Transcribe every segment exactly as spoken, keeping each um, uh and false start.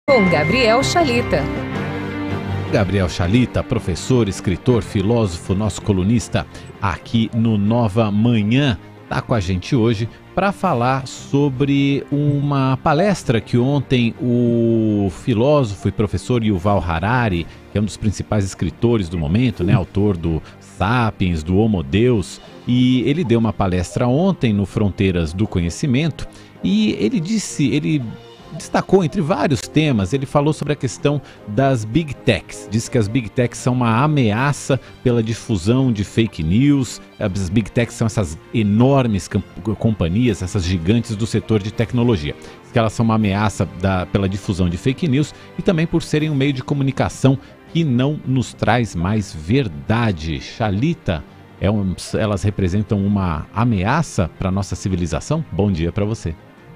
Com Gabriel Chalita. Gabriel Chalita, professor, escritor, filósofo, nosso colunista aqui no Nova Manhã, está com a gente hoje para falar sobre uma palestra que ontem o filósofo e professor Yuval Harari, que é um dos principais escritores do momento, né, autor do Sapiens, do Homo Deus, e ele deu uma palestra ontem no Fronteiras do Conhecimento e ele disse, ele destacou entre vários temas, ele falou sobre a questão das Big Techs, disse que as Big Techs são uma ameaça pela difusão de fake news, as Big Techs são essas enormes companhias, essas gigantes do setor de tecnologia, que elas são uma ameaça da, pela difusão de fake news e também por serem um meio de comunicação que não nos traz mais verdade. Chalita, é um, elas representam uma ameaça para a nossa civilização? Bom dia para você.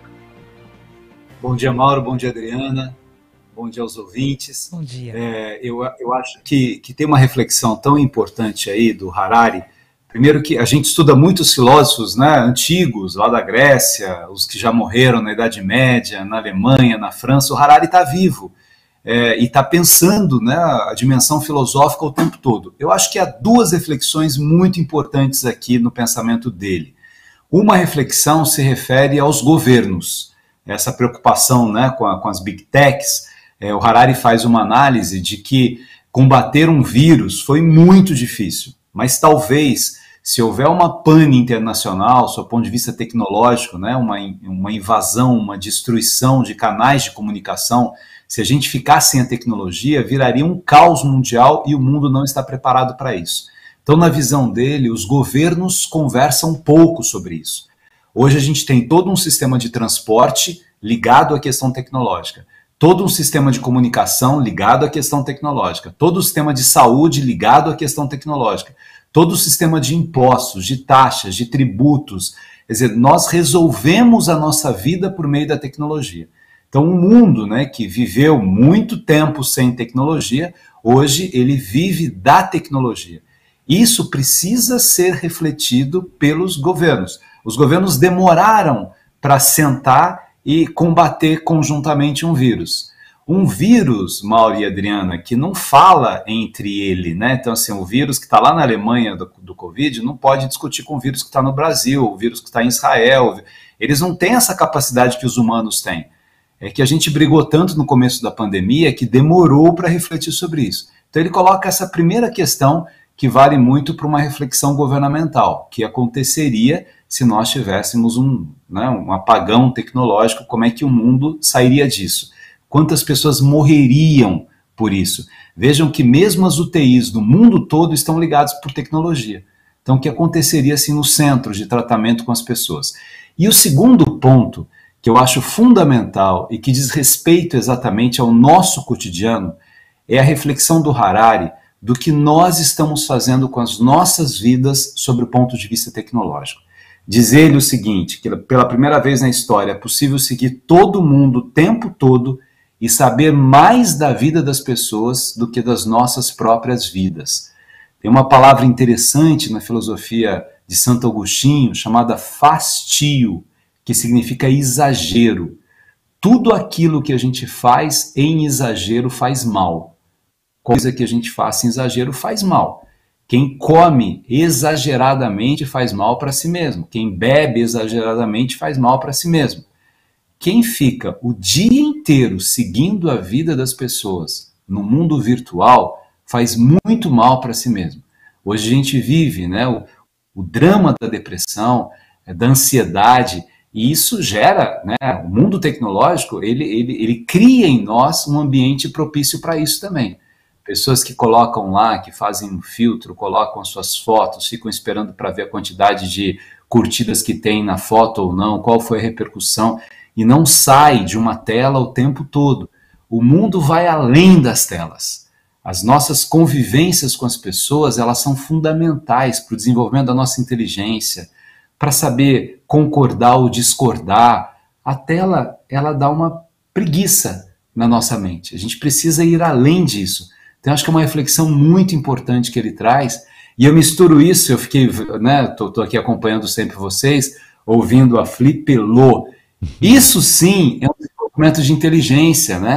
Bom dia, Mauro. Bom dia, Adriana. Bom dia aos ouvintes. Bom dia. É, eu, eu acho que, que tem uma reflexão tão importante aí do Harari. Primeiro que a gente estuda muitos filósofos, né, antigos, lá da Grécia, os que já morreram na Idade Média, na Alemanha, na França. O Harari está vivo é, e está pensando, né, a dimensão filosófica o tempo todo. Eu acho que há duas reflexões muito importantes aqui no pensamento dele. Uma reflexão se refere aos governos. Essa preocupação, né, com, a, com as Big Techs, é, o Harari faz uma análise de que combater um vírus foi muito difícil, mas talvez, se houver uma pane internacional, do ponto de vista tecnológico, né, uma, uma invasão, uma destruição de canais de comunicação, se a gente ficar sem a tecnologia, viraria um caos mundial e o mundo não está preparado para isso. Então, na visão dele, os governos conversam pouco sobre isso. Hoje a gente tem todo um sistema de transporte ligado à questão tecnológica, todo um sistema de comunicação ligado à questão tecnológica, todo o sistema de saúde ligado à questão tecnológica, todo o sistema de impostos, de taxas, de tributos. Quer dizer, nós resolvemos a nossa vida por meio da tecnologia. Então, um mundo, né, que viveu muito tempo sem tecnologia, hoje ele vive da tecnologia. Isso precisa ser refletido pelos governos. Os governos demoraram para sentar e combater conjuntamente um vírus. Um vírus, Mauro e Adriana, que não fala entre ele, né? Então, assim, o vírus que está lá na Alemanha do, do Covid não pode discutir com o vírus que está no Brasil, o vírus que está em Israel. Eles não têm essa capacidade que os humanos têm. É que a gente brigou tanto no começo da pandemia que demorou para refletir sobre isso. Então, ele coloca essa primeira questão que vale muito para uma reflexão governamental, que aconteceria se nós tivéssemos um, né, um apagão tecnológico, como é que o mundo sairia disso? Quantas pessoas morreriam por isso? Vejam que mesmo as U T Is do mundo todo estão ligadas por tecnologia. Então, o que aconteceria assim no centro de tratamento com as pessoas? E o segundo ponto, que eu acho fundamental e que diz respeito exatamente ao nosso cotidiano, é a reflexão do Harari do que nós estamos fazendo com as nossas vidas sobre o ponto de vista tecnológico. Diz ele o seguinte, que pela primeira vez na história é possível seguir todo mundo o tempo todo e saber mais da vida das pessoas do que das nossas próprias vidas. Tem uma palavra interessante na filosofia de Santo Agostinho chamada fastio, que significa exagero. Tudo aquilo que a gente faz em exagero faz mal. Coisa que a gente faça em exagero faz mal. Quem come exageradamente faz mal para si mesmo. Quem bebe exageradamente faz mal para si mesmo. Quem fica o dia inteiro seguindo a vida das pessoas no mundo virtual faz muito mal para si mesmo. Hoje a gente vive, né, o, o drama da depressão, da ansiedade, e isso gera, né, o mundo tecnológico, ele, ele, ele cria em nós um ambiente propício para isso também. Pessoas que colocam lá, que fazem um filtro, colocam as suas fotos, ficam esperando para ver a quantidade de curtidas que tem na foto ou não, qual foi a repercussão, e não sai de uma tela o tempo todo. O mundo vai além das telas. As nossas convivências com as pessoas, elas são fundamentais para o desenvolvimento da nossa inteligência, para saber concordar ou discordar. A tela, ela dá uma preguiça na nossa mente. A gente precisa ir além disso. Então, acho que é uma reflexão muito importante que ele traz, e eu misturo isso, eu fiquei, né, tô, tô aqui acompanhando sempre vocês, ouvindo a Flipelô. Isso sim é um desenvolvimento de inteligência, né?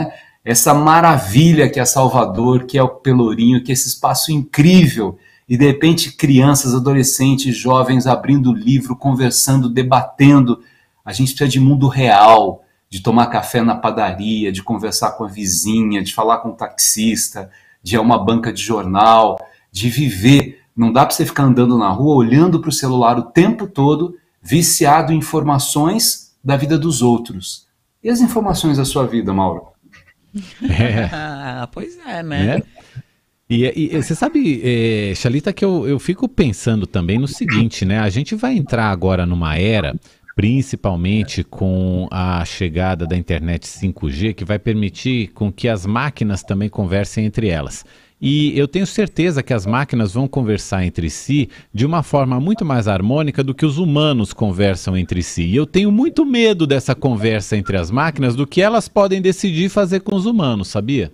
essa maravilha que é Salvador, que é o Pelourinho, que é esse espaço incrível, e de repente crianças, adolescentes, jovens abrindo livro, conversando, debatendo. A gente precisa de mundo real, de tomar café na padaria, de conversar com a vizinha, de falar com o taxista, de ir a uma banca de jornal, de viver. Não dá para você ficar andando na rua, olhando para o celular o tempo todo, viciado em informações da vida dos outros. E as informações da sua vida, Mauro? É. Pois é, né? É. E, e, e você sabe, é, Chalita, que eu, eu fico pensando também no seguinte, né? A gente vai entrar agora numa era, principalmente com a chegada da internet cinco G, que vai permitir com que as máquinas também conversem entre elas. E eu tenho certeza que as máquinas vão conversar entre si de uma forma muito mais harmônica do que os humanos conversam entre si. E eu tenho muito medo dessa conversa entre as máquinas, do que elas podem decidir fazer com os humanos, sabia?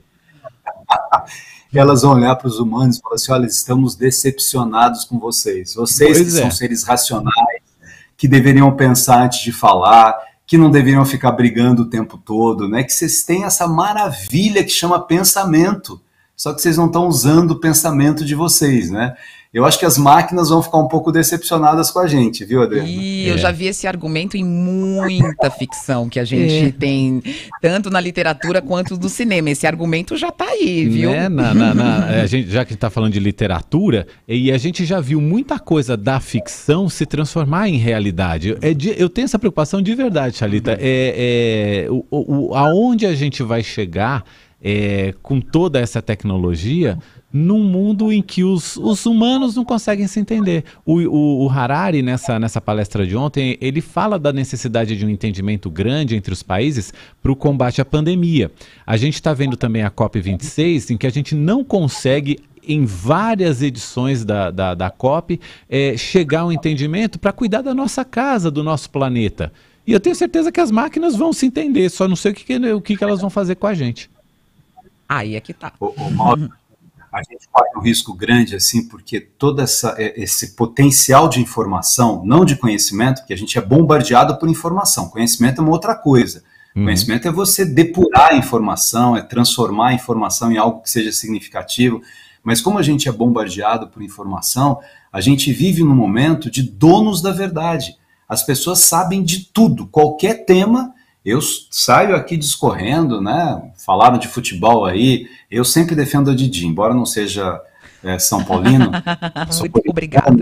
Elas vão olhar para os humanos e falar assim, olha, estamos decepcionados com vocês. Vocês pois que é. são seres racionais, que deveriam pensar antes de falar, que não deveriam ficar brigando o tempo todo, né? Que vocês têm essa maravilha que chama pensamento. Só que vocês não estão usando o pensamento de vocês, né? Eu acho que as máquinas vão ficar um pouco decepcionadas com a gente, viu, Adriana? E é. eu já vi esse argumento em muita ficção que a gente é. tem, tanto na literatura quanto no cinema. Esse argumento já tá aí, viu? Né? Na, na, na, a gente, já que a gente tá falando de literatura, e a gente já viu muita coisa da ficção se transformar em realidade. É de, eu tenho essa preocupação de verdade, Chalita. É, é, o, o, aonde a gente vai chegar É, com toda essa tecnologia, num mundo em que os, os humanos não conseguem se entender. O, o, o Harari, nessa, nessa palestra de ontem, ele fala da necessidade de um entendimento grande entre os países para o combate à pandemia. A gente está vendo também a COP vinte e seis, em que a gente não consegue, em várias edições da, da, da COP, é, chegar a um entendimento para cuidar da nossa casa, do nosso planeta. E eu tenho certeza que as máquinas vão se entender, só não sei o que, o que elas vão fazer com a gente. Aí é que tá. O, o Mauro, a gente corre um risco grande, assim, porque todo essa, esse potencial de informação, não de conhecimento, porque a gente é bombardeado por informação. Conhecimento é uma outra coisa. Uhum. Conhecimento é você depurar a informação, é transformar a informação em algo que seja significativo. Mas como a gente é bombardeado por informação, a gente vive num momento de donos da verdade. As pessoas sabem de tudo, qualquer tema. Eu saio aqui discorrendo, né? Falaram de futebol aí, eu sempre defendo a Didi, embora não seja é, São Paulino. Muito obrigado.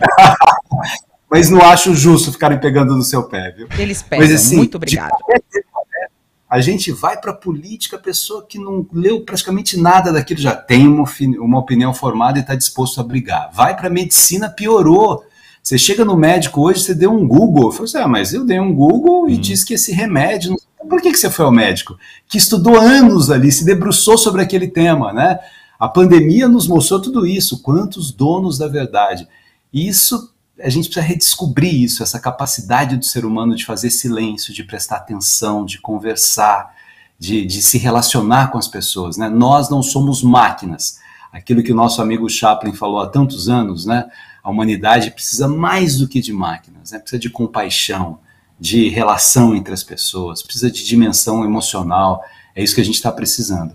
Mas não acho justo ficarem pegando no seu pé, viu? Eles pegam, Mas, assim, muito obrigado. A gente vai para a política, a pessoa que não leu praticamente nada daquilo já tem uma, uma opinião formada e está disposto a brigar. Vai para a medicina, piorou. Você chega no médico hoje, você deu um Google. Eu falei assim, ah, mas eu dei um Google hum. e disse que esse remédio... Não... Por que, que você foi ao médico? Que estudou anos ali, se debruçou sobre aquele tema, né? A pandemia nos mostrou tudo isso, quantos donos da verdade. E isso, a gente precisa redescobrir isso, essa capacidade do ser humano de fazer silêncio, de prestar atenção, de conversar, de, de se relacionar com as pessoas, né? Nós não somos máquinas. Aquilo que o nosso amigo Chaplin falou há tantos anos, né? A humanidade precisa mais do que de máquinas, né? Precisa de compaixão, de relação entre as pessoas, precisa de dimensão emocional. É isso que a gente está precisando.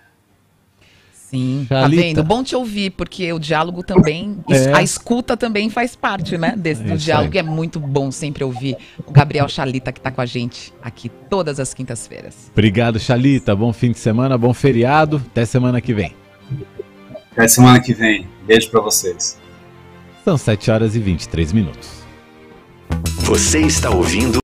Sim, tá vendo? Bom te ouvir, porque o diálogo também, é. a escuta também faz parte, né, desse do é diálogo. É muito bom sempre ouvir o Gabriel Chalita, que está com a gente aqui todas as quintas-feiras. Obrigado, Chalita. Bom fim de semana, bom feriado. Até semana que vem. Até semana que vem. Beijo para vocês. São sete horas e vinte e três minutos. Você está ouvindo